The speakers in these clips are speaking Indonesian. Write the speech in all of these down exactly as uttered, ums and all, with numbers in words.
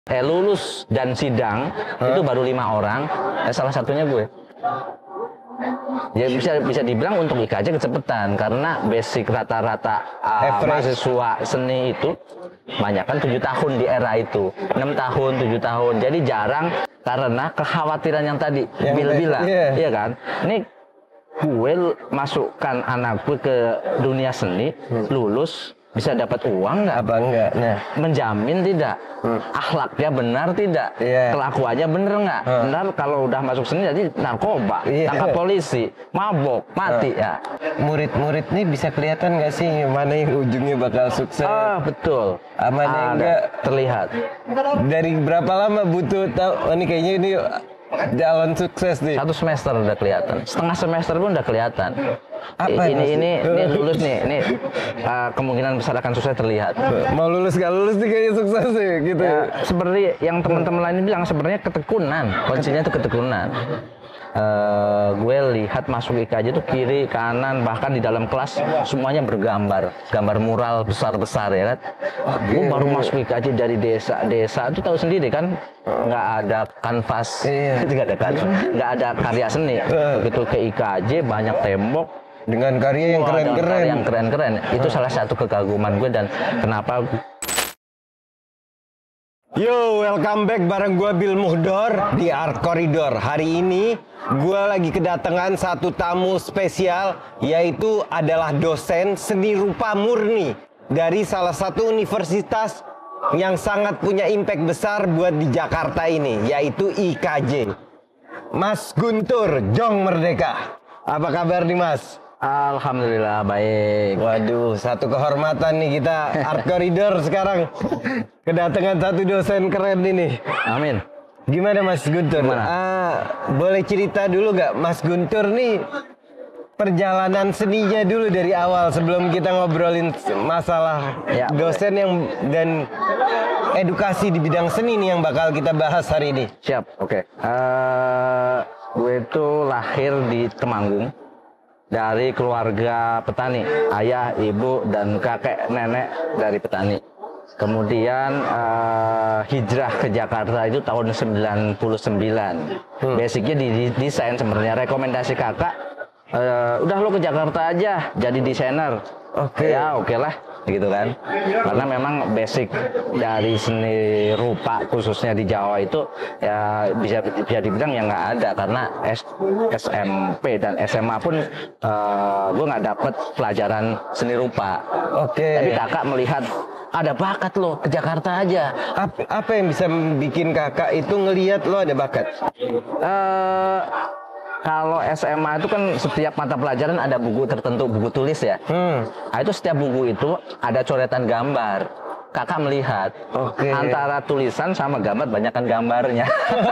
Eh lulus dan sidang huh? itu baru lima orang, eh, salah satunya gue. Ya bisa bisa dibilang untuk I K J kecepatan karena basic rata-rata uh, mahasiswa seni itu banyak kan tujuh tahun di era itu, enam tahun, tujuh tahun. Jadi jarang karena kekhawatiran yang tadi yang Bil bilang, yeah. Iya kan? Ini gue masukkan anak gue ke dunia seni, hmm. lulus bisa dapat uang nggak? Apa enggak? Nah, menjamin tidak? Hmm. Akhlaknya benar tidak? Yeah. Kelakuannya bener nggak? Hmm. Benar kalau udah masuk seni jadi narkoba, yeah. tangkap polisi, mabok, mati hmm. ya. Murid-murid ini bisa kelihatan nggak sih mana yang ujungnya bakal sukses? Ah betul. Mana yang enggak terlihat. Dari berapa lama butuh tahu? Oh, ini kayaknya ini jalan sukses nih. Satu semester udah kelihatan. Setengah semester pun udah kelihatan. Apa ini ini ini lulus nih, ini uh, kemungkinan besar akan sukses terlihat. Mau lulus gak lulus nih kayaknya sukses sih gitu. Ya, seperti yang teman-teman lain bilang sebenarnya ketekunan, kuncinya itu ketekunan. Uh, gue lihat masuk I K J itu kiri kanan bahkan di dalam kelas semuanya bergambar, gambar mural besar-besar ya kan. Gue baru masuk I K J dari desa, desa itu tahu sendiri kan nggak ada kanvas, nggak ada kanvas, nggak ada karya seni. Begitu ke I K J banyak tembok dengan karya yang keren-keren, yang keren-keren. Itu salah satu kekaguman gue dan kenapa. Yo, welcome back bareng gue Bill Muhdor di Art Corridor. Hari ini gue lagi kedatangan satu tamu spesial, yaitu adalah dosen seni rupa murni dari salah satu universitas yang sangat punya impact besar buat di Jakarta ini, yaitu I K J. Mas Guntur Jong Merdeka. Apa kabar nih Mas? Alhamdulillah baik. Waduh, satu kehormatan nih kita Art Corridor sekarang kedatangan satu dosen keren ini. Amin. Gimana Mas Guntur? Uh, boleh cerita dulu gak Mas Guntur nih perjalanan seninya dulu dari awal sebelum kita ngobrolin masalah ya, dosen boleh. yang dan edukasi di bidang seni nih yang bakal kita bahas hari ini. Siap, oke. Okay. Uh, gue itu lahir di Temanggung. Dari keluarga petani, ayah, ibu, dan kakek nenek dari petani. Kemudian uh, hijrah ke Jakarta itu tahun sembilan puluh sembilan. Hmm. Basicnya di desain sebenarnya. Rekomendasi kakak, uh, udah lo ke Jakarta aja, jadi desainer. Oke. Okay. Ya oke okay lah, gitu kan. Karena memang basic dari seni rupa khususnya di Jawa itu ya bisa bisa dibilang ya nggak ada karena S, SMP dan S M A pun uh, gue nggak dapet pelajaran seni rupa. Oke. Okay. Tapi kakak melihat ada bakat lo ke Jakarta aja. Apa, apa yang bisa bikin kakak itu ngelihat lo ada bakat? Uh, Kalau S M A itu kan setiap mata pelajaran ada buku tertentu, buku tulis ya. Hmm. Nah, itu setiap buku itu ada coretan gambar. Kakak melihat okay. antara tulisan sama gambar banyakkan gambarnya.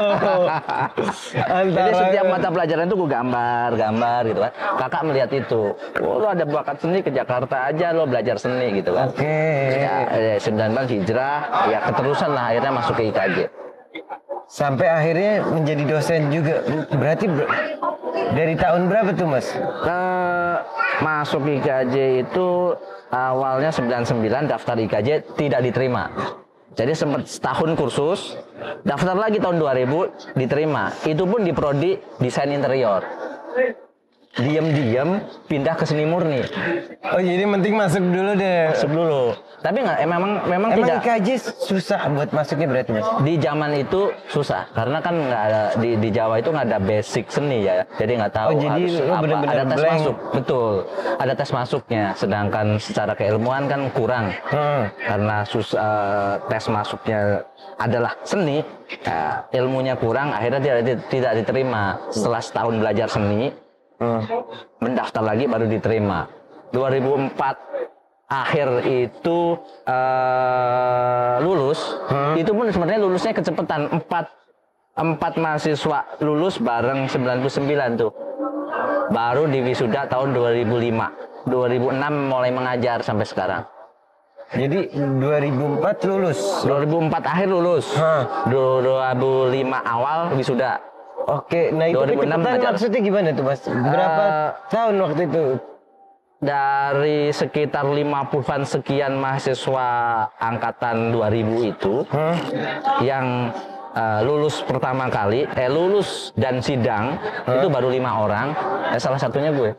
Jadi setiap mata pelajaran itu gue gambar, gambar gitu kan. Kakak melihat itu, oh, lo ada bakat seni ke Jakarta aja lo belajar seni gitu kan. Oke. Okay. Ya, sembilan belas hijrah, ya keterusan lah akhirnya masuk ke I K J. Sampai akhirnya menjadi dosen juga. Berarti ber dari tahun berapa tuh Mas? Uh, masuk I K J itu awalnya sembilan puluh sembilan, daftar I K J tidak diterima. Jadi sempat setahun kursus, daftar lagi tahun dua ribu diterima. Itu pun di prodi desain interior. Diam-diam pindah ke seni murni. Oh jadi penting masuk dulu deh. Masuk dulu. Tapi nggak, emang memang emang tidak. I K J susah buat masuknya berarti Mas? Di zaman itu susah karena kan nggak ada di, di Jawa itu nggak ada basic seni ya. Jadi nggak tahu. Oh, jadi harus apa, bener -bener ada tes blank. Masuk. Betul. Ada tes masuknya. Sedangkan secara keilmuan kan kurang. Hmm. Karena susah uh, tes masuknya adalah seni. Uh, ilmunya kurang. Akhirnya tidak tidak diterima. Setelah setahun belajar seni. Hmm. Mendaftar lagi baru diterima. dua ribu empat akhir itu uh, lulus. Hmm. Itu pun sebenarnya lulusnya kecepatan. Empat empat mahasiswa lulus bareng sembilan puluh sembilan tuh. Baru di wisuda tahun dua ribu lima. dua ribu enam mulai mengajar sampai sekarang. Jadi dua ribu empat lulus. dua ribu empat akhir lulus. Hmm. dua ribu lima awal wisuda. Oke, nah itu kecepatan maksudnya gimana tuh Mas? Berapa uh, tahun waktu itu? dari sekitar lima puluhan sekian mahasiswa angkatan dua ribu itu hmm? yang uh, lulus pertama kali, eh lulus dan sidang hmm? itu baru lima orang, eh, salah satunya gue.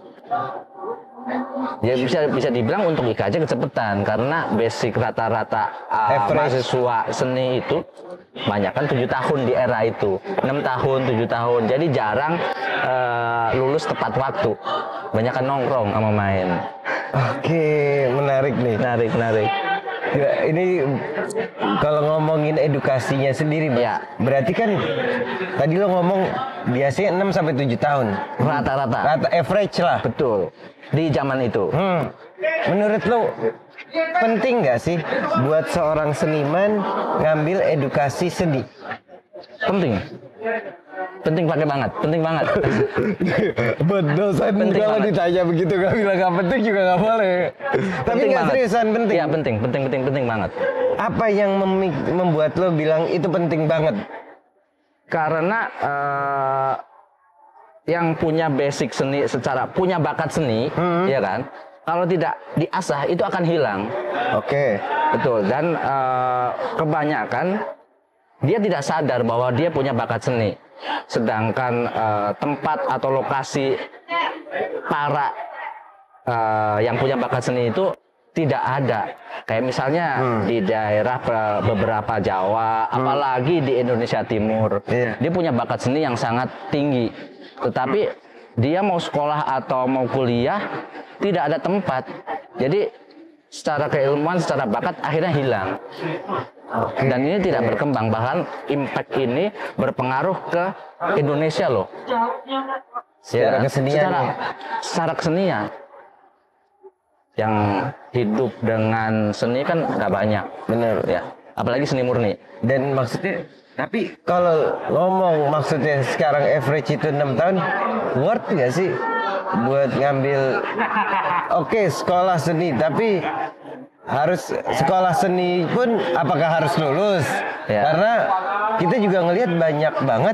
Ya bisa bisa dibilang untuk I K J kecepatan karena basic rata-rata uh, mahasiswa seni itu banyak kan tujuh tahun di era itu, enam tahun, tujuh tahun, jadi jarang uh, lulus tepat waktu, banyak kan nongkrong sama main. Oke, menarik nih. Menarik, menarik. Ya, ini kalau ngomongin edukasinya sendiri, Mas, ya. Berarti kan tadi lo ngomong biasanya enam sampai tujuh tahun. Rata-rata. Rata average lah. Betul. Di zaman itu. Hmm. Menurut lo penting nggak sih buat seorang seniman ngambil edukasi seni? Penting. Penting pakai banget, penting banget. Buat dosen kalau ditanya begitu nggak bilang nggak penting juga nggak boleh. Tapi nggak seriusan penting. Iya penting, penting, penting, penting banget. Apa yang membuat lo bilang itu penting banget? Karena uh, yang punya basic seni secara punya bakat seni, hmm. ya kan? Kalau tidak diasah itu akan hilang. Oke. Okay. Betul. Dan uh, kebanyakan dia tidak sadar bahwa dia punya bakat seni. Sedangkan uh, tempat atau lokasi para uh, yang punya bakat seni itu tidak ada. Kayak misalnya hmm. di daerah beberapa Jawa, hmm. apalagi di Indonesia Timur, yeah. dia punya bakat seni yang sangat tinggi. Tetapi dia mau sekolah atau mau kuliah tidak ada tempat. Jadi secara keilmuan, secara bakat akhirnya hilang. Okay. Dan ini tidak berkembang, bahkan impact ini berpengaruh ke Indonesia loh. Secara ya, kesenian. Secara, secara kesenian. Yang hidup dengan seni kan nggak banyak. Bener. Ya. Apalagi seni murni. Dan maksudnya, tapi kalau ngomong maksudnya sekarang average itu enam tahun, worth nggak sih buat ngambil, oke okay, sekolah seni, tapi harus sekolah seni pun apakah harus lulus? Ya. Karena kita juga ngelihat banyak banget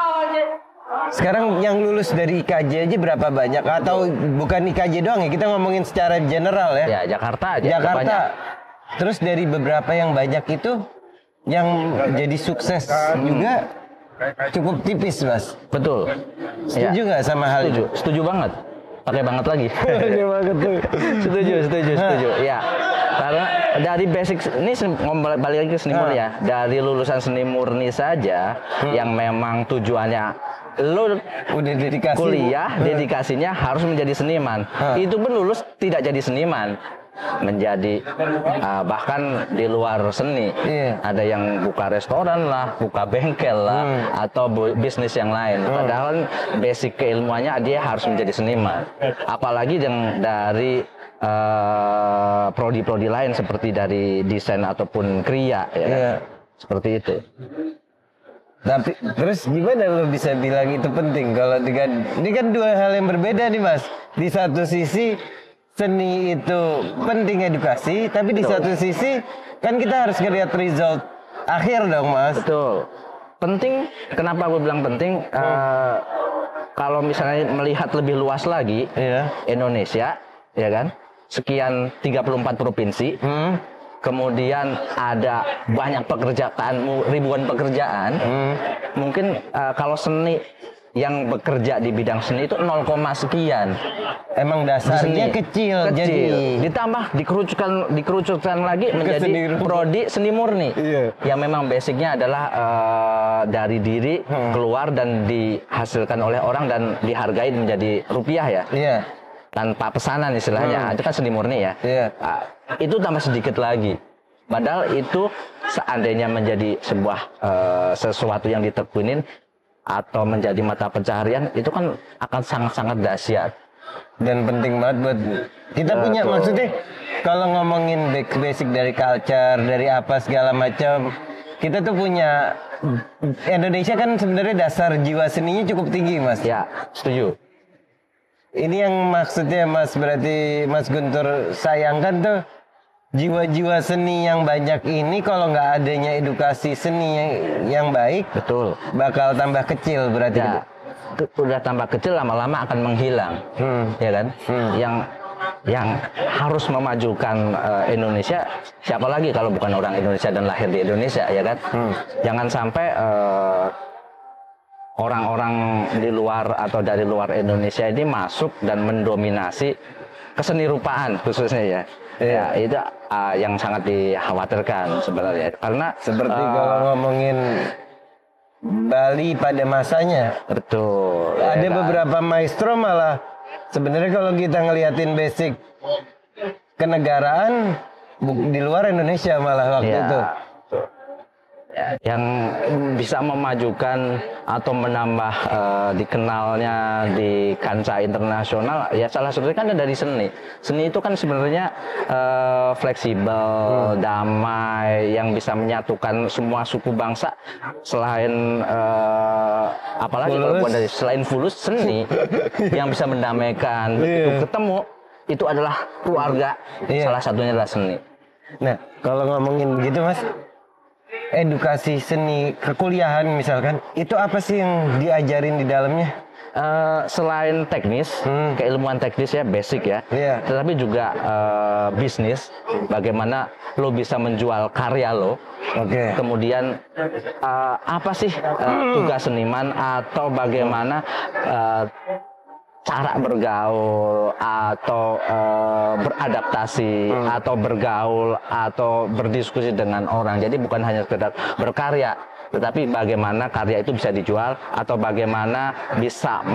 sekarang yang lulus dari I K J aja berapa banyak, atau bukan I K J doang ya, kita ngomongin secara general ya. Ya Jakarta aja. Jakarta. Banyak. Terus dari beberapa yang banyak itu yang jadi sukses juga cukup tipis, Mas. Betul. Setuju nggak ya. sama hal setuju. itu? Setuju banget. Pakai banget lagi. banget tuh. setuju, setuju, setuju. Ya. Karena dari basic ini ngomong balik lagi ke seni murni ya. Dari lulusan seni murni saja hmm. yang memang tujuannya lo udah dedikasi kuliah, dedikasinya harus menjadi seniman. Hmm. Itu pun lulus tidak jadi seniman. Menjadi uh, bahkan di luar seni, yeah. ada yang buka restoran lah, buka bengkel lah, hmm. atau bisnis yang lain. Hmm. Padahal basic keilmuannya dia harus menjadi seniman. Apalagi yang dari uh, prodi-prodi lain seperti dari desain ataupun kriya, ya, yeah. seperti itu. Tapi terus gimana lo bisa bilang itu penting kalau dengan ini kan dua hal yang berbeda nih, Mas. Di satu sisi seni itu penting edukasi, tapi di Betul. satu sisi kan kita harus ngeliat result akhir dong, Mas. Betul. Penting, kenapa gue bilang penting? Hmm. Uh, kalau misalnya melihat lebih luas lagi, yeah. Indonesia, ya kan, sekian tiga puluh empat provinsi, hmm. kemudian ada banyak pekerjaan, ribuan pekerjaan, hmm. mungkin uh, kalau seni yang bekerja di bidang seni itu nol, sekian. Emang dasarnya seni, kecil, kecil, jadi ditambah dikerucutkan dikerucutkan lagi menjadi seni prodi seni murni. Iya. Yang memang basicnya adalah uh, dari diri hmm. keluar dan dihasilkan oleh orang dan dihargai menjadi rupiah ya. Iya. Tanpa pesanan istilahnya. Hmm. Itu kan seni murni ya. Iya. Uh, itu tambah sedikit lagi. Padahal itu seandainya menjadi sebuah uh, sesuatu yang ditekunin atau menjadi mata pencaharian, itu kan akan sangat-sangat dahsyat dan penting banget buat kita Betul. punya. Maksudnya kalau ngomongin basic dari culture, dari apa segala macam, kita tuh punya, Indonesia kan sebenarnya dasar jiwa seninya cukup tinggi, Mas. Ya, setuju. Ini yang maksudnya Mas, berarti Mas Guntur sayangkan tuh jiwa-jiwa seni yang banyak ini kalau nggak adanya edukasi seni yang, yang baik, betul, bakal tambah kecil berarti. Ya, udah tambah kecil lama-lama akan menghilang, hmm. ya kan? Hmm. Yang yang harus memajukan uh, Indonesia, siapa lagi kalau bukan orang Indonesia dan lahir di Indonesia, ya kan? Hmm. Jangan sampai uh, orang-orang di luar atau dari luar Indonesia ini masuk dan mendominasi keseni rupaan khususnya ya. Ya, itu uh, yang sangat dikhawatirkan sebenarnya. Karena seperti uh, kalau ngomongin Bali pada masanya, betul. Ada ya kan? beberapa maestro malah sebenarnya kalau kita ngeliatin basic kenegaraan di luar Indonesia malah waktu ya. itu. Ya, yang bisa memajukan atau menambah uh, dikenalnya di kancah internasional ya salah satunya kan dari seni. Seni itu kan sebenarnya uh, fleksibel, hmm. damai, yang bisa menyatukan semua suku bangsa. Selain uh, apalagi kalau bukan dari selain fulus, seni yang bisa mendamaikan. Begitu yeah. ketemu itu adalah keluarga. Yeah. Salah satunya adalah seni. Nah, kalau ngomongin gitu Mas, edukasi seni kekuliahan misalkan, itu apa sih yang diajarin di dalamnya? Uh, selain teknis, hmm. keilmuan teknis ya, basic ya, yeah. tetapi juga uh, bisnis, bagaimana lo bisa menjual karya lo, okay. kemudian uh, apa sih uh, tugas seniman atau bagaimana uh, cara bergaul atau uh, beradaptasi hmm. atau bergaul atau berdiskusi dengan orang. Jadi bukan hanya sekedar berkarya, tetapi bagaimana karya itu bisa dijual atau bagaimana bisa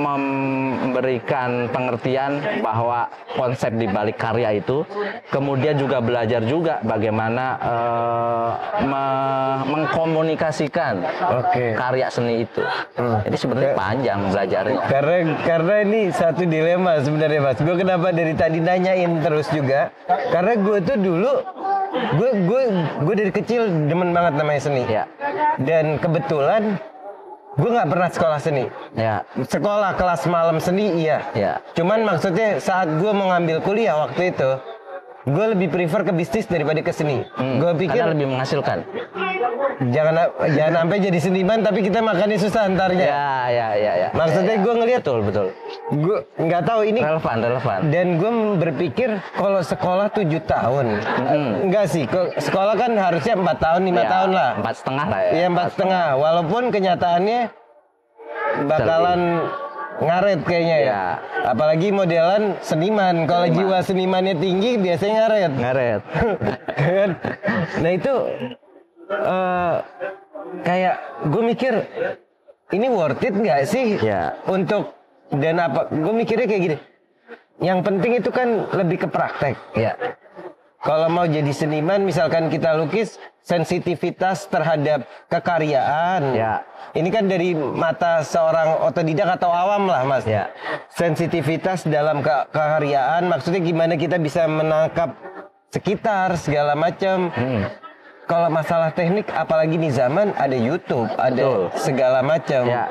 memberikan pengertian bahwa konsep di balik karya itu, kemudian juga belajar juga bagaimana uh, me- mengkomunikasikan okay. karya seni itu. Hmm. Jadi sebenarnya panjang belajarnya. Karena karena ini satu dilema sebenarnya Mas. Gue kenapa dari tadi nanyain terus juga? Karena gue tuh dulu gue gue gue dari kecil demen banget namanya seni. Ya. Dan kebetulan gue nggak pernah sekolah seni. Ya. Sekolah kelas malam seni iya. Ya. Cuman maksudnya saat gue mau ngambil kuliah waktu itu, gue lebih prefer ke bisnis daripada ke seni. Hmm. Gue pikir karena lebih menghasilkan. Jangan jangan sampai jadi seniman tapi kita makannya susah antarnya. Ya ya ya ya. Maksudnya gue ngeliat betul betul. Gue nggak tahu ini relevan relevan. Dan gue berpikir kalau sekolah tujuh tahun, mm-hmm. enggak sih. Sekolah kan harusnya empat tahun lima ya, tahun lah. Empat setengah lah ya. Iya empat setengah. Walaupun kenyataannya bakalan ngaret kayaknya ya. ya. Apalagi modelan seniman. Kalau jiwa senimannya tinggi biasanya ngaret. Ngaret. Nah itu uh, kayak gue mikir ini worth it nggak sih ya. Untuk dan apa? Gue mikirnya kayak gini. Yang penting itu kan lebih ke praktek. Ya. Kalau mau jadi seniman, misalkan kita lukis, sensitivitas terhadap kekaryaan. Ya. Ini kan dari mata seorang otodidak atau awam lah, Mas. Ya. Sensitivitas dalam ke- kekaryaan, maksudnya gimana kita bisa menangkap sekitar segala macam. Hmm. Kalau masalah teknik, apalagi di zaman ada YouTube, ada Betul. segala macam. Ya.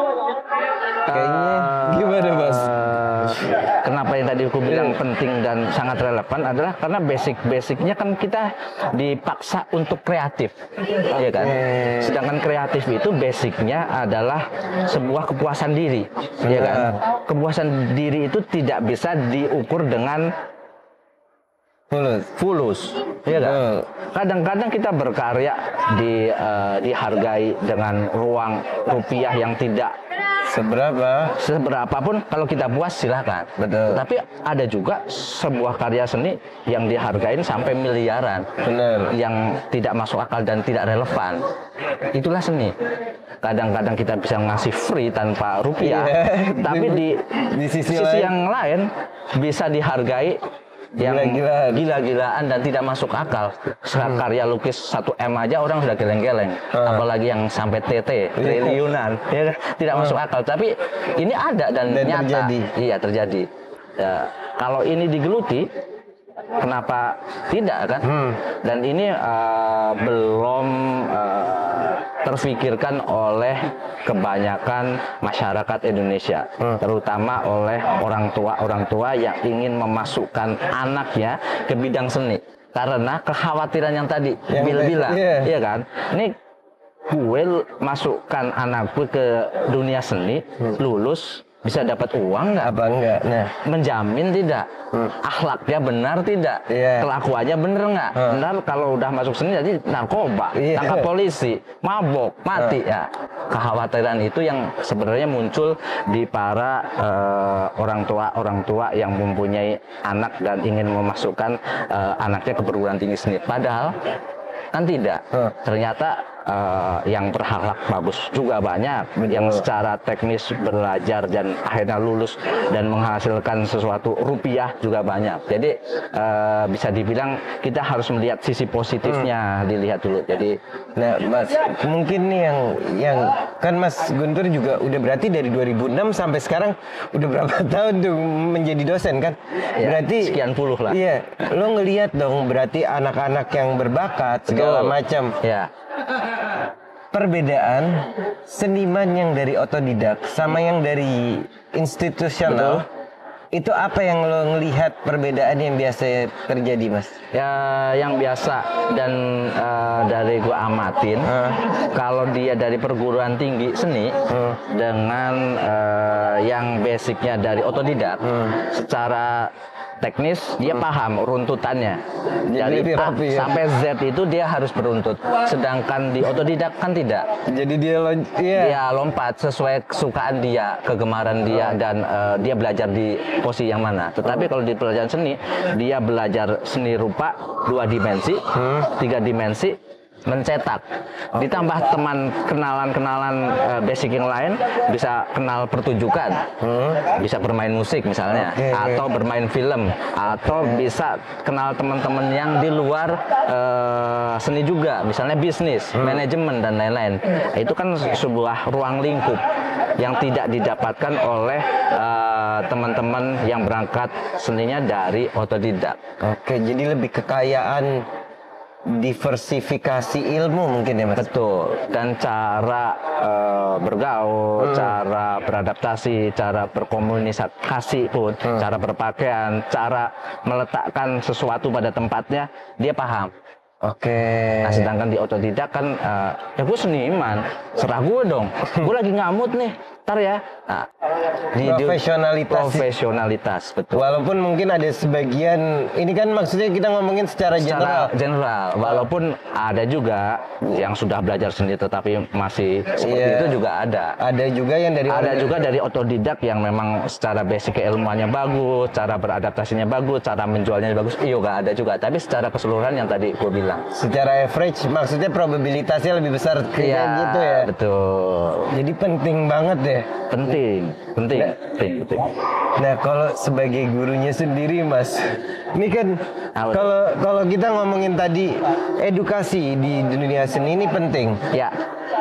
Kayaknya gimana Mas? Uh, kenapa yang tadi aku bilang penting dan sangat relevan adalah karena basic-basicnya kan kita dipaksa untuk kreatif, ya kan? Sedangkan kreatif itu basicnya adalah sebuah kepuasan diri, ya kan? Kepuasan diri itu tidak bisa diukur dengan fulus, fulus, ya kan? Kadang-kadang kita berkarya di uh, dihargai dengan ruang rupiah yang tidak seberapa seberapapun, kalau kita puas silakan. Betul. Tapi ada juga sebuah karya seni yang dihargain sampai miliaran. Benar. Yang tidak masuk akal dan tidak relevan. Itulah seni. Kadang-kadang kita bisa ngasih free tanpa rupiah, yeah. tapi di, di sisi, sisi lain. yang lain bisa dihargai yang gila-gilaan. gila-gilaan dan tidak masuk akal. Hmm. Karya lukis satu M aja orang sudah geleng-geleng, hmm. apalagi yang sampai T T triliunan, ya tidak hmm. masuk akal. Tapi ini ada dan, dan nyata, terjadi. Iya terjadi. Ya, kalau ini digeluti, kenapa tidak kan? Hmm. Dan ini uh, belum uh, terfikirkan oleh kebanyakan masyarakat Indonesia, hmm. terutama oleh orang tua-orang tua yang ingin memasukkan anaknya ke bidang seni karena kekhawatiran yang tadi yang Bil bilang, yeah. iya kan? Ini gue masukkan anak gue ke dunia seni, hmm. lulus bisa dapat uang nggak? Apa enggak? Nah, Menjamin tidak? Hmm. Akhlaknya benar tidak? Iya. Kelakuannya benar nggak? Hmm. Benar kalau udah masuk seni jadi narkoba, Iya. tangkap polisi, mabok, mati ya. Kekhawatiran itu yang sebenarnya muncul di para eh, orang tua orang tua yang mempunyai anak dan ingin memasukkan eh, anaknya ke perguruan tinggi seni. Padahal kan tidak. Hmm. Ternyata uh, yang berhak bagus juga banyak, Betul. yang secara teknis belajar dan akhirnya lulus dan menghasilkan sesuatu rupiah juga banyak. Jadi uh, bisa dibilang kita harus melihat sisi positifnya, hmm. dilihat dulu. Jadi, nah Mas, mungkin nih yang yang kan Mas Guntur juga udah berarti dari dua ribu enam sampai sekarang udah berapa tahun tuh menjadi dosen kan? ya, Berarti sekian puluh lah. Iya, lo ngelihat dong berarti anak-anak yang berbakat segala Betul. macam. Ya. Perbedaan seniman yang dari otodidak sama yang dari institusional. Betul. Itu apa yang lo ngelihat perbedaan yang biasa terjadi, Mas? Ya, yang biasa dan uh, dari gua amatin, uh. kalau dia dari perguruan tinggi seni uh. dengan uh, yang basicnya dari otodidak, uh. secara teknis dia hmm. paham runtutannya. Jadi dari A rapi, ya? Sampai Z itu dia harus beruntut. Sedangkan di otodidak kan tidak. Jadi dia lom yeah. dia lompat sesuai kesukaan dia, kegemaran dia, hmm. dan uh, dia belajar di posisi yang mana. Tetapi hmm. kalau di pelajaran seni, dia belajar seni rupa dua dimensi, hmm. tiga dimensi, mencetak, ditambah teman kenalan-kenalan uh, basic yang lain, bisa kenal pertunjukan, hmm. bisa bermain musik misalnya, okay. atau bermain film, atau bisa kenal teman-teman yang di luar uh, seni juga, misalnya bisnis, hmm. manajemen dan lain-lain. Itu kan sebuah ruang lingkup yang tidak didapatkan oleh uh, teman-teman yang berangkat seninya dari otodidak. Oke, jadi lebih kekayaan diversifikasi ilmu mungkin ya, Mas? Betul. Dan cara uh, bergaul, hmm. cara beradaptasi, cara berkomunikasi pun, hmm. cara berpakaian, cara meletakkan sesuatu pada tempatnya, dia paham. Oke. Nah, sedangkan di otodidak kan, uh, ya gue seniman, serah gue dong. Gue lagi ngamut nih, ntar ya. Nah, di profesionalitas. Profesionalitas, betul. Walaupun mungkin ada sebagian, ini kan maksudnya kita ngomongin secara, secara general. general. Walaupun ada juga yang sudah belajar sendiri tetapi masih seperti yeah. itu juga ada. Ada juga yang dari ada juga dari otodidak yang memang secara basic keilmuannya bagus, cara beradaptasinya bagus, cara menjualnya bagus. Iya, gak ada juga. Tapi secara keseluruhan yang tadi gue bilang. Secara average, maksudnya probabilitasnya lebih besar kayak ya, gitu ya. Betul. Jadi penting banget ya. Penting, penting, nah, penting, penting. Nah, kalau sebagai gurunya sendiri, Mas, ini kan kalau kalau kita ngomongin tadi edukasi di dunia seni ini penting. Ya.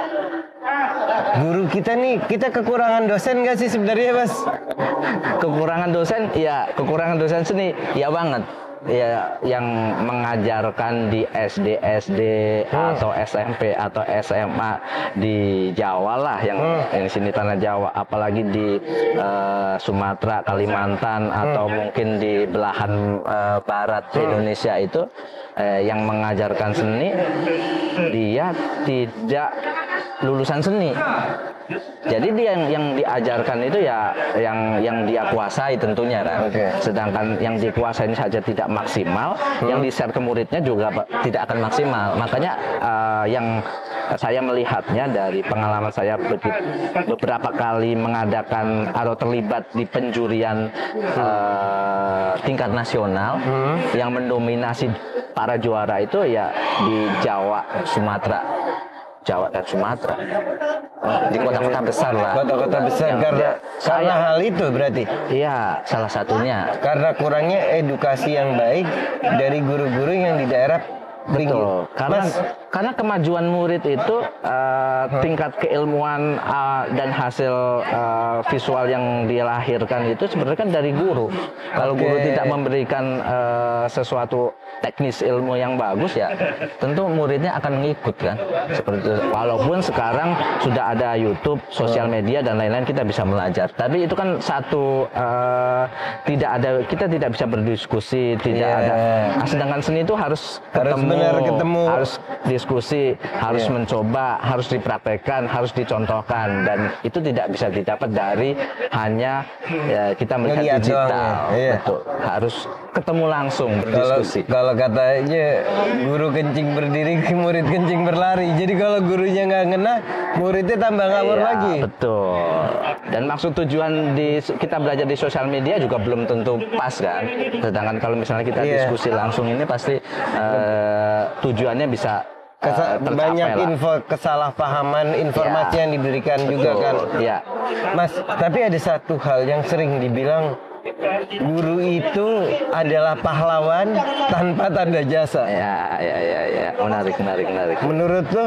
Guru kita nih, kita kekurangan dosen nggak sih sebenarnya, Mas? Kekurangan dosen, ya, kekurangan dosen seni, ya banget. Ya, yang mengajarkan di S D S D hmm. atau S M P atau S M A di Jawa lah, yang hmm. ini sini tanah Jawa, apalagi di uh, Sumatera, Kalimantan, hmm. atau mungkin di belahan uh, barat hmm. Indonesia itu uh, yang mengajarkan seni, dia tidak lulusan seni. Jadi dia yang yang diajarkan itu ya yang yang dia kuasai tentunya kan. Okay. Sedangkan yang dikuasai saja tidak maksimal, hmm. yang di-share ke muridnya juga tidak akan maksimal. Makanya uh, yang saya melihatnya dari pengalaman saya beberapa kali mengadakan atau terlibat di penjurian uh, tingkat nasional, hmm. yang mendominasi para juara itu ya di Jawa, Sumatera. Jawa dan Sumatera, di kota-kota besar lah. Kota-kota besar yang karena, karena hal itu berarti? Iya, salah satunya. Karena kurangnya edukasi yang baik dari guru-guru yang di daerah. Betul. Karena Mas, karena kemajuan murid itu uh, tingkat keilmuan uh, dan hasil uh, visual yang dilahirkan itu sebenarnya kan dari guru. Kalau okay. guru tidak memberikan uh, sesuatu teknis ilmu yang bagus, ya tentu muridnya akan mengikut kan. Seperti itu. Walaupun sekarang sudah ada YouTube, sosial media dan lain-lain, kita bisa belajar. Tapi itu kan satu uh, tidak ada, kita tidak bisa berdiskusi, tidak yeah. ada. Nah, sedangkan seni itu harus ketemu benar-benar ketemu. harus diskusi, harus Iya. mencoba, harus dipraktekkan, harus dicontohkan, dan itu tidak bisa didapat dari hanya ya, kita melihat Ngeliat digital. doang ya. Iya. Betul. Harus ketemu langsung Kalau berdiskusi. kalau katanya guru kencing berdiri, murid kencing berlari. Jadi kalau gurunya nggak ngena, muridnya tambah ngawur Iya, lagi. betul. Dan maksud tujuan di kita belajar di sosial media juga belum tentu pas kan. Sedangkan kalau misalnya kita Iya. diskusi langsung ini pasti eh, tujuannya bisa eh, Kesa- tercapai banyak lah. info kesalahpahaman informasi Iya. yang diberikan juga Betul, kan. Iya. Mas, tapi ada satu hal yang sering dibilang, guru itu adalah pahlawan tanpa tanda jasa. Ya, ya, ya, ya. Menarik, menarik, menarik. Menurut lo,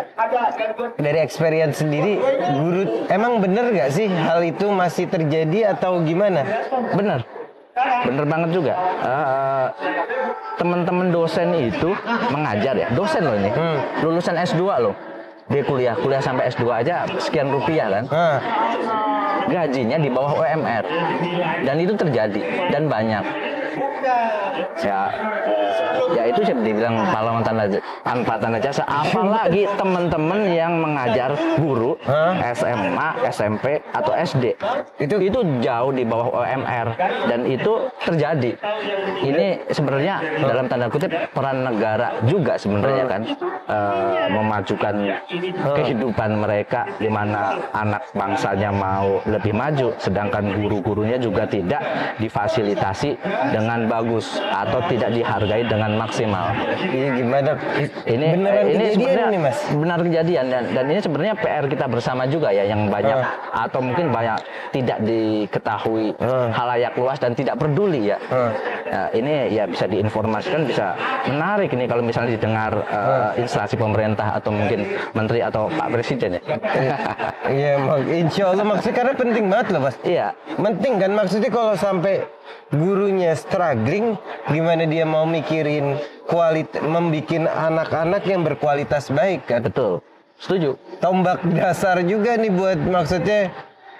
dari experience sendiri, guru emang bener gak sih hal itu masih terjadi atau gimana? Bener. Bener banget juga. Eh, teman-teman dosen itu mengajar ya. Dosen loh ini. Hmm. Lulusan S dua loh. Dia kuliah, kuliah sampai S dua aja sekian rupiah kan. Nah, Gajinya di bawah U M R. Dan itu terjadi dan banyak. Ya, ya itu sih dibilang pahlawan tanda tanpa tanda jasa. Apalagi teman-teman yang mengajar guru Hah? S M A, S M P atau S D itu itu jauh di bawah U M R dan itu terjadi. Ini sebenarnya dalam tanda kutip peran negara juga sebenarnya kan, eh, memajukan kehidupan mereka di mana anak bangsanya mau lebih maju, sedangkan guru-gurunya juga tidak difasilitasi dengan bagus atau tidak dihargai dengan maksimal. ini gimana? Ini Beneran ini kejadian sebenarnya nih, Mas? benar kejadian dan, dan ini sebenarnya P R kita bersama juga ya, yang banyak Ah. atau mungkin banyak tidak diketahui Ah. halayak luas dan tidak peduli ya. Ah. Nah, ini ya bisa diinformasikan, bisa menarik ini kalau misalnya didengar uh, instansi pemerintah atau mungkin menteri atau Pak Presiden ya. Iya, mak- insya Allah maksudnya karena penting banget loh, Mas. Iya, Penting kan maksudnya kalau sampai gurunya struggling, gimana dia mau mikirin kualitas, membikin anak-anak yang berkualitas baik kan? betul. Setuju. Tombak dasar juga nih buat maksudnya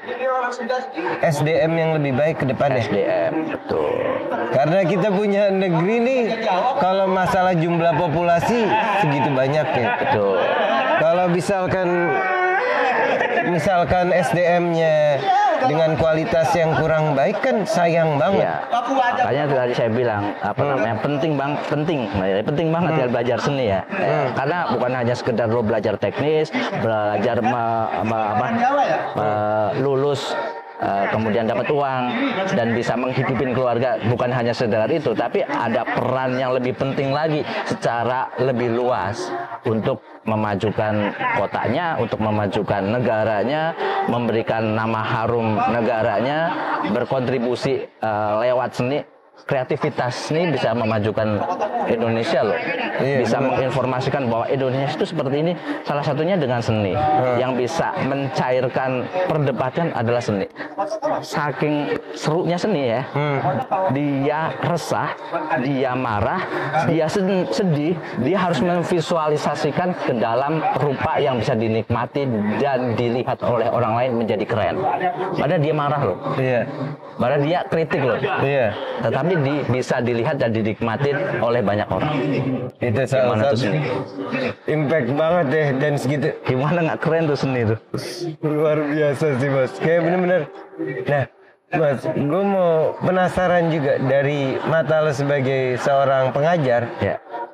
S D M yang lebih baik ke depannya. S D M, betul. Karena kita punya negeri nih, kalau masalah jumlah populasi segitu banyak ya. Betul. Kalau misalkan misalkan S D M-nya dengan kualitas yang kurang baik kan sayang banget. Ya, makanya tadi saya bilang apa namanya penting bang, penting, Nah, penting banget ya belajar seni ya. Eh, karena bukan hanya sekedar lo belajar teknis, belajar me- me- apa, me- lulus. eh, kemudian dapat uang dan bisa menghidupin keluarga, bukan hanya sekedar itu, tapi ada peran yang lebih penting lagi secara lebih luas untuk memajukan kotanya, untuk memajukan negaranya, memberikan nama harum negaranya, berkontribusi eh, lewat seni. Kreativitas ini bisa memajukan Indonesia loh. Iya, Bisa benar. menginformasikan bahwa Indonesia itu seperti ini, salah satunya dengan seni. Yang bisa mencairkan perdebatan adalah seni. Saking serunya seni ya, dia resah, dia marah, dia sen- sedih, dia harus memvisualisasikan ke dalam rupa yang bisa dinikmati dan dilihat oleh orang lain menjadi keren. Padahal dia marah loh, Iya. padahal dia kritik loh. Iya. Tetapi di, bisa dilihat dan dinikmatin oleh banyak orang. Itu salah Gimana tuh satu seni? impact banget deh dan segitu Gimana nggak keren tuh seni tuh? luar biasa sih, Mas. Kayak bener-bener. Nah, Mas, gue mau penasaran juga dari mata lo sebagai seorang pengajar. Ya,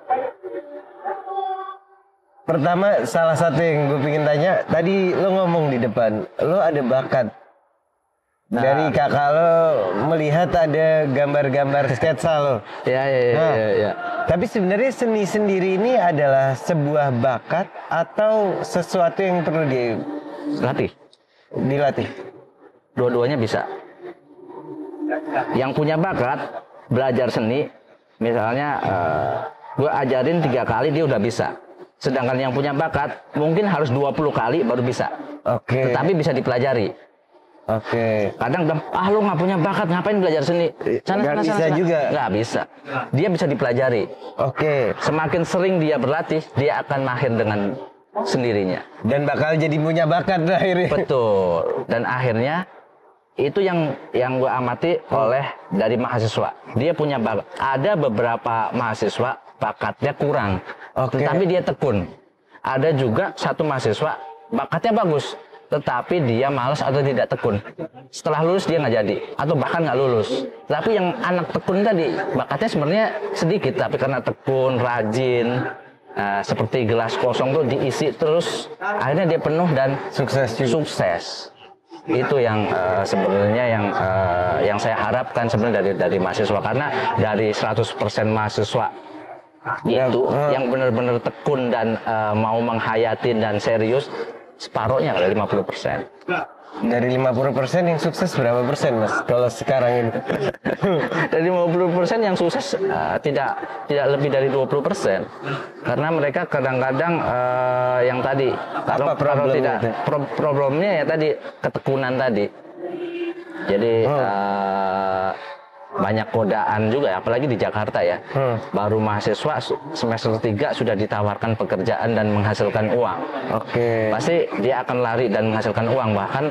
Pertama, salah satu yang gue pengen tanya, tadi lo ngomong di depan, lo ada bakat. Dari kakak lo melihat ada gambar-gambar sketsa lo. ya, ya, ya, Nah, ya, ya. Tapi sebenarnya seni sendiri ini adalah sebuah bakat atau sesuatu yang perlu di, Latih. dilatih? Dua-duanya bisa. Yang punya bakat belajar seni, misalnya eh, gue ajarin tiga kali dia udah bisa. Sedangkan yang punya bakat mungkin harus dua puluh kali baru bisa. Oke. Tetapi bisa dipelajari. Oke. Kadang bilang, ah lu nggak punya bakat, ngapain belajar seni? Nggak bisa juga. Nggak bisa. Dia bisa dipelajari. Oke. Semakin sering dia berlatih, dia akan mahir dengan sendirinya. Dan bakal jadi punya bakat akhirnya. Betul. Dan akhirnya itu yang yang gue amati oleh dari mahasiswa. Dia punya bakat. Ada beberapa mahasiswa bakatnya kurang, Oke. tetapi dia tekun. Ada juga satu mahasiswa bakatnya bagus, tetapi dia malas atau tidak tekun. Setelah lulus dia nggak jadi, atau bahkan nggak lulus. Tapi yang anak tekun tadi, bakatnya sebenarnya sedikit, tapi karena tekun, rajin, uh, seperti gelas kosong tuh diisi terus, akhirnya dia penuh dan Sukses juga. sukses. Itu yang uh, sebenarnya yang uh, yang saya harapkan sebenarnya dari dari mahasiswa, karena dari seratus persen mahasiswa Ya, itu uh. yang benar-benar tekun dan uh, mau menghayatin dan serius, separohnya ada lima puluh persen. Dari lima puluh persen yang sukses berapa persen, Mas? Kalau sekarang ini. Dari lima puluh persen yang sukses uh, tidak tidak lebih dari dua puluh persen. Karena mereka kadang-kadang uh, yang tadi kalau, kalau tidak pro, problemnya ya tadi ketekunan tadi. Jadi hmm. uh, banyak godaan juga, apalagi di Jakarta ya. Hmm. Baru mahasiswa semester tiga sudah ditawarkan pekerjaan dan menghasilkan uang. Oke. Pasti dia akan lari dan menghasilkan uang, bahkan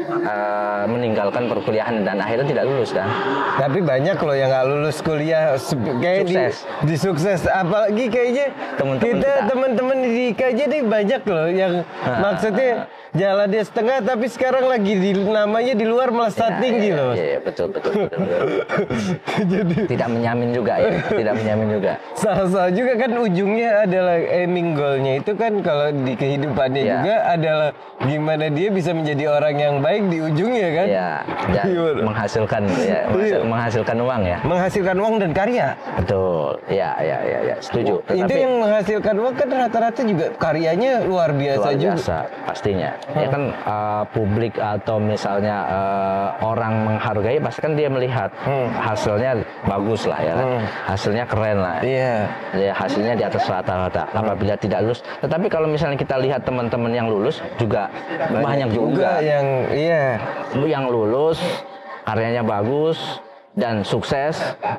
uh, meninggalkan perkuliahan dan akhirnya tidak lulus dan. Tapi banyak loh yang nggak lulus kuliah kayak Sukses. di, di sukses, apalagi kayaknya Temen-temen kita kita. teman-teman di K J nih banyak loh yang Ah. maksudnya jalan di setengah tapi sekarang lagi di namanya di luar melesat Ya, tinggi ya, loh. Iya, ya, betul, betul, betul, betul. Jadi Tidak menyamin juga ya, tidak menyamin juga. salah-salah juga kan ujungnya adalah aiming goalnya itu kan kalau di kehidupannya Ya. juga adalah gimana dia bisa menjadi orang yang baik di ujungnya kan. Ya, dan Gimana? menghasilkan ya, Iya. menghasilkan uang ya. Menghasilkan uang dan karya. Betul. Ya, ya, ya, ya, setuju. Itu yang menghasilkan uang kan rata-rata juga karyanya luar biasa luar juga. biasa pastinya. Ya kan uh, publik atau misalnya uh, orang menghargai, pasti kan dia melihat Hmm. hasilnya bagus lah ya kan. Hmm. Hasilnya keren lah. Iya. Ya, hasilnya di atas rata-rata. Apabila tidak lulus, tetapi kalau misalnya kita lihat teman-teman yang lulus juga banyak, juga, yang iya. yang lulus karyanya bagus dan sukses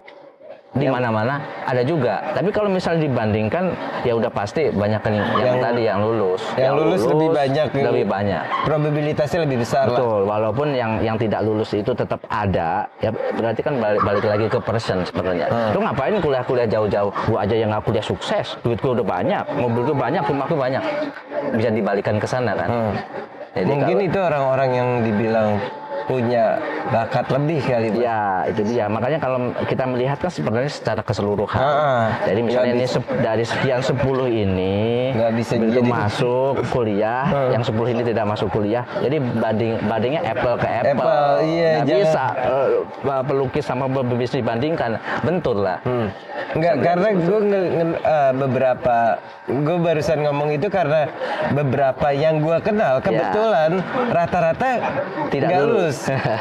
di mana-mana ada juga. Tapi kalau misalnya dibandingkan ya udah pasti banyak yang, yang, Yang- tadi yang lulus. yang lulus lebih banyak, lebih banyak. Probabilitasnya lebih besar lah. Betul, walaupun yang yang tidak lulus itu tetap ada, ya berarti kan balik, balik lagi ke person sebenarnya. Hmm. Lu ngapain kuliah-kuliah jauh-jauh? Gua aja yang nggak kuliah sukses, duit gua udah banyak, mobil gua banyak, rumah gua banyak. Bisa dibalikan ke sana kan. Hmm. Jadi Mungkin kalau- itu orang-orang yang dibilang punya bakat lebih kali, Pak. Ya, itu dia. Makanya kalau kita melihat kan sebenarnya secara keseluruhan. Ah, Jadi misalnya nggak ini bisa. sep- dari sekian sepuluh ini Nggak bisa begitu jadi- masuk kuliah, Ah. yang sepuluh ini tidak masuk kuliah. Jadi banding bandingnya apple ke apple. Apple, iya, Nggak jangan- bisa eh, pelukis sama pebisnis dibandingkan. Bentur lah. Hmm. Enggak, karena gue nge- nge- eh, beberapa gue barusan ngomong itu karena beberapa yang gue kenal kebetulan rata-rata Tidak nggak lulus.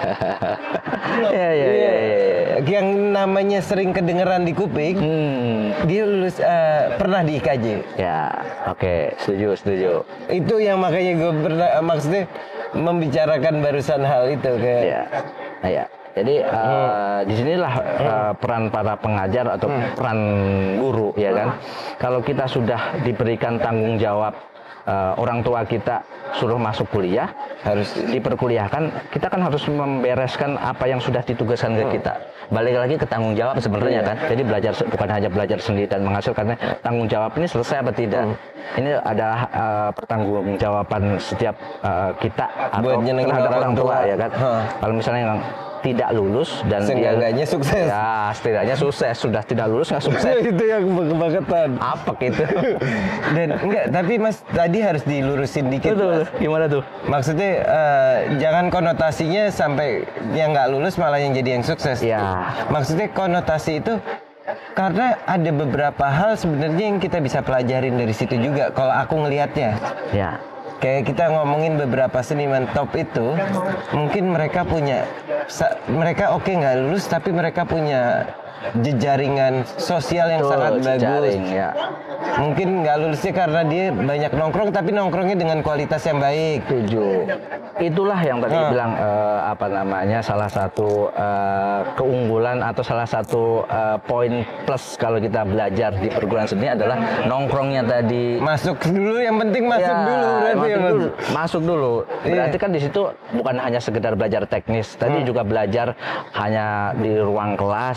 Ya, ya, ya, ya, ya. Yang namanya sering kedengeran di kuping, Hmm. dia lulus eh, pernah di I K J. Ya, oke, setuju, setuju. Itu yang makanya gue pernah maksudnya membicarakan barusan hal itu kayak. Ya, nah, ya. Jadi uh, disinilah uh, peran para pengajar atau peran guru, ya kan. Kalau kita sudah diberikan tanggung jawab, uh, orang tua kita suruh masuk kuliah, Harus diperkuliahkan, kita kan harus membereskan apa yang sudah ditugaskan ke kita. Balik lagi ke tanggung jawab sebenarnya Iya. kan. Jadi belajar bukan hanya belajar sendiri dan menghasilkannya, tanggung jawab ini selesai apa tidak. Ini adalah uh, pertanggungjawaban setiap uh, kita atau Buat nyenengin terhadap orang orang tua, tua. ya kan. Hah. Kalau misalnya yang tidak lulus dan dia Seenggaknya sukses. ya setidaknya sukses, sudah tidak lulus nggak sukses. Itu yang kebangetan. Apa gitu? Dan enggak, tapi Mas tadi harus dilurusin dikit. Betul. Mas. Gimana tuh? Maksudnya eh, jangan konotasinya sampai yang nggak lulus malah yang jadi yang sukses. Ya. Maksudnya konotasi itu karena ada beberapa hal sebenarnya yang kita bisa pelajarin dari situ juga. Kalau aku ngelihatnya, Ya. kayak kita ngomongin beberapa seniman top itu, mungkin mereka punya, sa- mereka oke nggak lulus, tapi mereka punya jejaringan sosial yang Betul, sangat bagus. jejaring, ya. Mungkin nggak lulusnya karena dia banyak nongkrong, tapi nongkrongnya dengan kualitas yang baik. Setuju. Itulah yang tadi Ah. bilang eh, apa namanya salah satu eh, keunggulan atau salah satu eh, poin plus kalau kita belajar di perguruan seni adalah nongkrongnya tadi. Masuk dulu, yang penting masuk Ya, dulu berarti masuk ya, Mas. dulu, masuk dulu. Berarti Iya. kan di situ bukan hanya sekedar belajar teknis, tadi Hmm. juga belajar hanya di ruang kelas,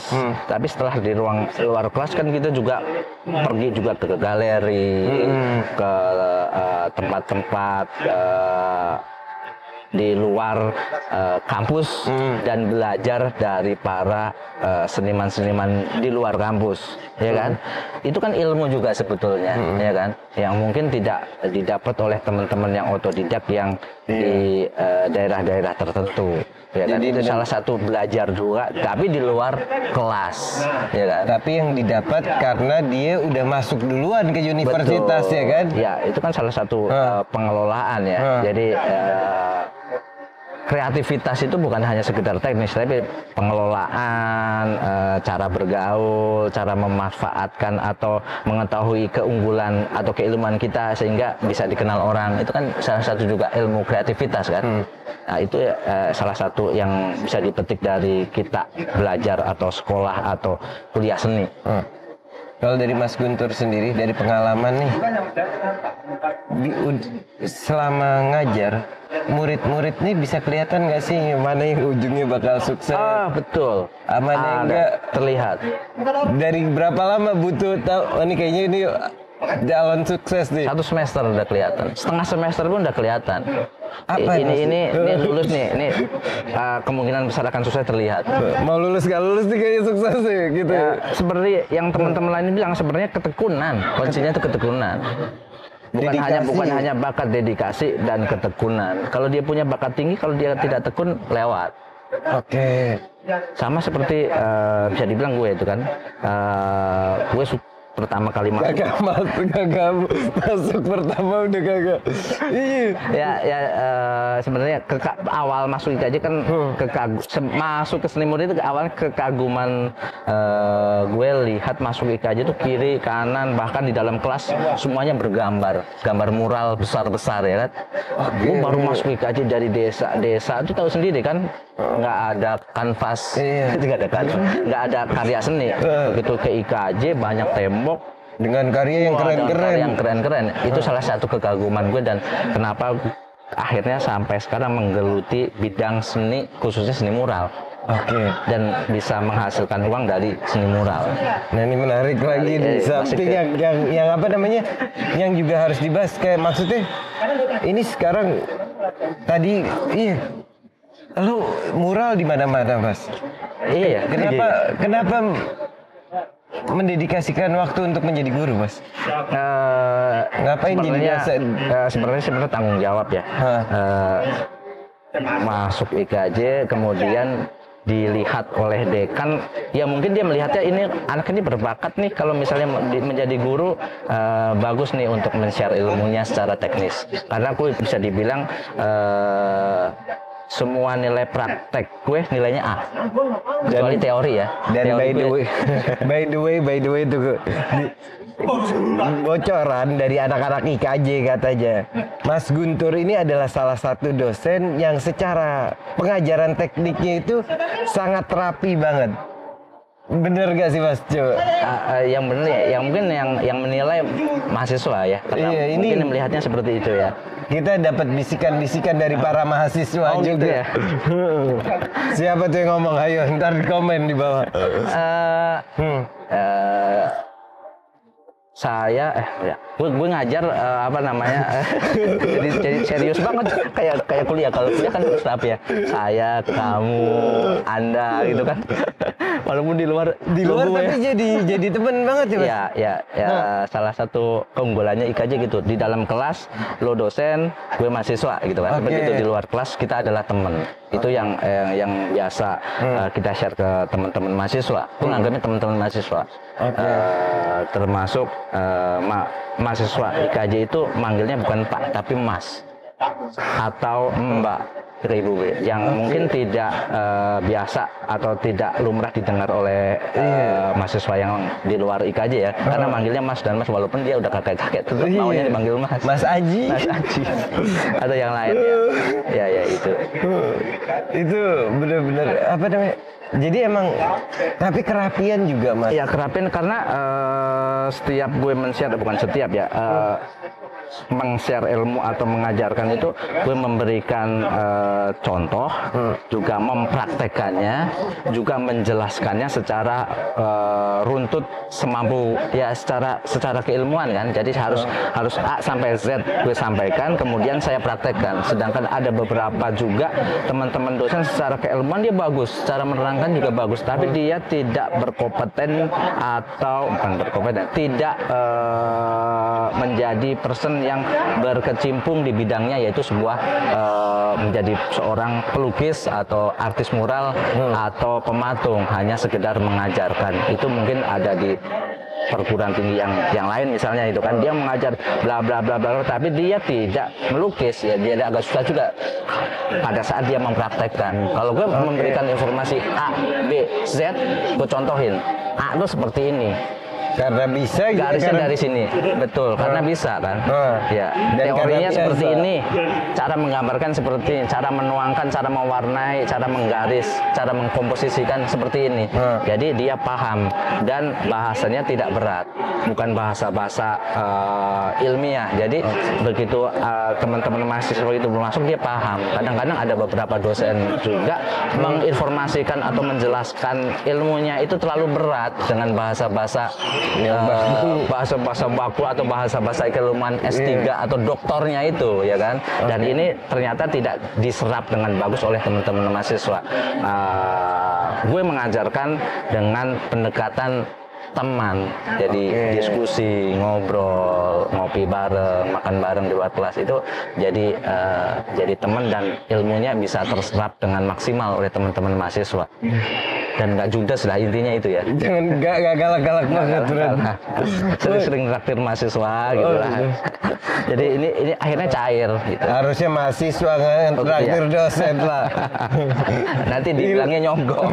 Tapi setelah di ruang luar kelas kan kita juga pergi juga ke galeri, hmm. ke uh, tempat-tempat uh, di luar uh, kampus hmm. dan belajar dari para uh, seniman-seniman di luar kampus, ya kan? Hmm. Itu kan ilmu juga sebetulnya, hmm. ya kan? Yang mungkin tidak didapat oleh teman-teman yang otodidak yang hmm. di uh, daerah-daerah tertentu. Ya kan? Jadi itu salah satu belajar juga, tapi di luar kelas, ya kan? Tapi yang didapat karena dia udah masuk duluan ke universitas. Betul. Ya kan? Ya, itu kan salah satu hmm. uh, pengelolaan ya. Hmm. Jadi uh, kreativitas itu bukan hanya sekedar teknis, tapi pengelolaan, e, cara bergaul, cara memanfaatkan atau mengetahui keunggulan atau keilmuan kita sehingga bisa dikenal orang. Itu kan salah satu juga ilmu kreativitas kan. Hmm. Nah, itu e, salah satu yang bisa dipetik dari kita belajar atau sekolah atau kuliah seni. Hmm. Kalau dari Mas Guntur sendiri, dari pengalaman nih, di, selama ngajar, murid-murid nih bisa kelihatan nggak sih mana yang ujungnya bakal sukses? Ah, betul. Ah, mana yang nggak terlihat. Dari berapa lama butuh tahu? Oh, ini kayaknya ini jalan sukses nih. Satu semester udah kelihatan, setengah semester pun udah kelihatan. Apa ini ini ini lulus nih, ini uh, kemungkinan besar akan sukses terlihat. Mau lulus nggak lulus nih kayaknya sukses sih gitu. Ya, seperti yang teman-teman lain bilang sebenarnya ketekunan, kuncinya itu ketekunan. Bukan dedikasi. hanya bukan hanya bakat, dedikasi dan ketekunan. Kalau dia punya bakat tinggi, kalau dia tidak tekun lewat. Oke. Okay. Sama seperti uh, bisa dibilang gue itu kan, uh, gue suka pertama kali masuk gagak masuk gagak masuk pertama udah gagak ya ya uh, sebenarnya ke awal masuk I K J kan hmm. kekag masuk ke seni murni itu awalnya kekaguman uh, gue lihat masuk I K J itu kiri kanan bahkan di dalam kelas semuanya bergambar gambar mural besar-besar ya kan. Gue baru masuk I K J dari desa desa itu tahu sendiri kan nggak ada kanvas, iya. nggak ada kanvas, nggak ada karya seni. Begitu ke I K J banyak tembok dengan karya yang keren-keren. Yang keren-keren. Itu salah satu kekaguman gue dan kenapa akhirnya sampai sekarang menggeluti bidang seni khususnya seni mural. Oke. Okay. Dan bisa menghasilkan uang dari seni mural. Nah ini menarik lagi di samping yang, yang yang apa namanya, yang juga harus dibahas kayak maksudnya ini sekarang tadi iya. Lu mural di mana-mana, Mas. Iya. Kenapa iya. kenapa mendedikasikan waktu untuk menjadi guru, Mas? Uh, Ngapain jadi biasa? Uh, sebenarnya sebenarnya tanggung jawab ya. Uh, masuk I K J kemudian dilihat oleh dekan, ya mungkin dia melihatnya ini anak ini berbakat nih kalau misalnya menjadi guru uh, bagus nih untuk men-share ilmunya secara teknis. Karena aku bisa dibilang uh, semua nilai praktek gue nilainya A kecuali teori ya. Dan teori by the gue. way by the way by the way itu bocoran dari anak-anak I K J katanya Mas Guntur ini adalah salah satu dosen yang secara pengajaran tekniknya itu sangat rapi banget. Bener gak sih Mas Jo? Uh, uh, yang bener ya, yang mungkin yang yang menilai mahasiswa ya. Karena iya, ini mungkin melihatnya seperti itu ya. Kita dapat bisikan-bisikan dari para mahasiswa oh, juga. Gitu ya? Siapa tuh yang ngomong? Ayo ntar di komen di bawah. Uh, hmm. uh, saya eh ya gue, gue ngajar uh, apa namanya jadi, jadi serius banget kayak kayak kuliah. Kalau kuliah kan staff ya, saya, kamu, anda gitu kan. Walaupun di luar di luar tapi ya. jadi jadi teman banget ya Mas. Ya ya ya nah. Salah satu keunggulannya I K J gitu, di dalam kelas lo dosen, gue mahasiswa gitu kan. Okay. Begitu di luar kelas kita adalah teman. Itu yang eh, yang biasa hmm. uh, kita share ke teman-teman mahasiswa. Gue nganggapnya teman-teman mahasiswa. Okay. Uh, termasuk uh, ma mahasiswa I K J itu manggilnya bukan Pak tapi Mas atau Mbak Ibu yang mungkin tidak uh, biasa atau tidak lumrah didengar oleh uh, mahasiswa yang di luar I K J ya, karena manggilnya Mas dan Mas walaupun dia udah kakek-kakek tetap maunya dipanggil Mas. Mas Aji. Mas Aji. Atau yang lain ya. Ya ya itu. Itu benar-benar apa namanya? Jadi emang tapi kerapian juga Mas. Ya kerapian karena uh, setiap gue men-share bukan setiap ya. Uh, meng-share ilmu atau mengajarkan itu gue memberikan uh, contoh, hmm. juga mempraktekannya, juga menjelaskannya secara uh, runtut semampu ya secara secara keilmuan kan. Jadi harus hmm. harus A sampai Z gue sampaikan, kemudian saya praktekkan. Sedangkan ada beberapa juga teman-teman dosen secara keilmuan dia bagus, secara menerangkan juga bagus, tapi dia tidak berkompeten atau bukan berkompeten, tidak uh, menjadi person yang berkecimpung di bidangnya, yaitu sebuah uh, menjadi seorang pelukis atau artis mural hmm. atau pematung, hanya sekedar mengajarkan. Itu mungkin ada di perguruan tinggi yang yang lain misalnya, itu kan dia mengajar bla bla bla bla, tapi dia tidak melukis, ya dia agak susah juga pada saat dia mempraktekkan. Kalau gue okay. memberikan informasi A, B, Z, gue contohin A itu seperti ini. Karena bisa garisnya karena... dari sini, betul, karena uh. bisa kan, uh. ya. Dan teorinya seperti ini, cara menggambarkan seperti ini, cara menuangkan, cara mewarnai, cara menggaris, cara mengkomposisikan seperti ini. Uh. Jadi dia paham dan bahasanya tidak berat, bukan bahasa-bahasa uh, ilmiah. Jadi uh. begitu uh, teman-teman mahasiswa itu masuk, dia paham. Kadang-kadang ada beberapa dosen juga uh. menginformasikan atau menjelaskan ilmunya itu terlalu berat dengan bahasa-bahasa bahasa-bahasa baku atau bahasa-bahasa keilmuan S tiga yeah. atau doktornya itu, ya kan. Okay. Dan ini ternyata tidak diserap dengan bagus oleh teman-teman mahasiswa. Uh, gue mengajarkan dengan pendekatan teman, jadi okay. diskusi, ngobrol, ngopi bareng, makan bareng di luar kelas itu jadi uh, jadi teman, dan ilmunya bisa terserap dengan maksimal oleh teman-teman mahasiswa. Dan nggak judes lah intinya itu ya. Jangan nggak nggak galak-galak banget. Sering-sering traktir mahasiswa gitu lah. Jadi ini ini akhirnya cair gitu. Harusnya mahasiswa kan traktir ya. Dosen lah. Nanti dibilangnya nyogok.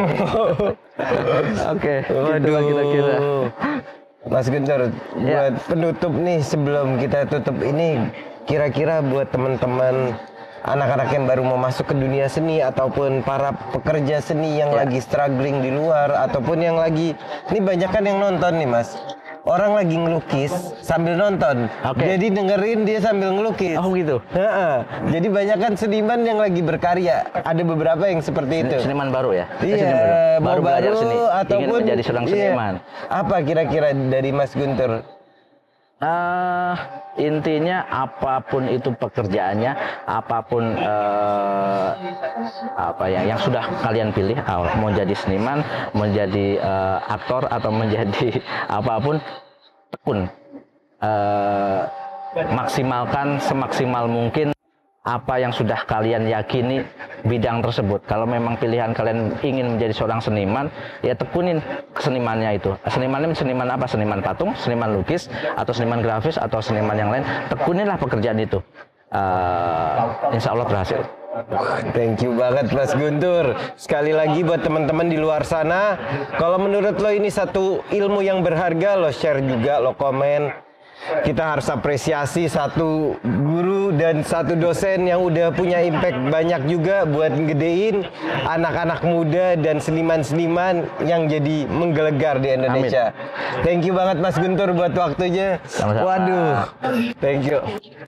Oke. Waduh. Kira-kira. Mas Guntur, ya. Buat penutup nih sebelum kita tutup ini, kira-kira buat teman-teman anak-anak yang baru mau masuk ke dunia seni ataupun para pekerja seni yang ya. lagi struggling di luar ataupun yang lagi, ini banyak kan yang nonton nih Mas, orang lagi ngelukis sambil nonton, okay. jadi dengerin dia sambil ngelukis. Oh gitu. Nah, jadi banyak kan seniman yang lagi berkarya, ada beberapa yang seperti itu. Seniman baru ya? Iya, baru, baru belajar seni, ataupun ingin menjadi seorang seniman. Iya. Apa kira-kira dari Mas Guntur? Uh, intinya apapun itu pekerjaannya, apapun uh, apa ya yang sudah kalian pilih, uh, mau jadi seniman, mau jadi uh, aktor atau menjadi apapun, tekun, uh, maksimalkan semaksimal mungkin apa yang sudah kalian yakini bidang tersebut. Kalau memang pilihan kalian ingin menjadi seorang seniman, ya tekunin kesenimannya itu. Senimannya seniman apa? Seniman patung, seniman lukis, atau seniman grafis, atau seniman yang lain. Tekunilah pekerjaan itu. Uh, insya Allah berhasil. Thank you banget Mas Guntur. Sekali lagi buat teman-teman di luar sana, kalau menurut lo ini satu ilmu yang berharga, lo share juga, lo komen. Kita harus apresiasi satu guru dan satu dosen yang udah punya impact banyak juga buat ngedein anak-anak muda dan seniman-seniman yang jadi menggelegar di Indonesia. Amin. Thank you banget Mas Guntur buat waktunya. Sama-sama. Waduh, thank you.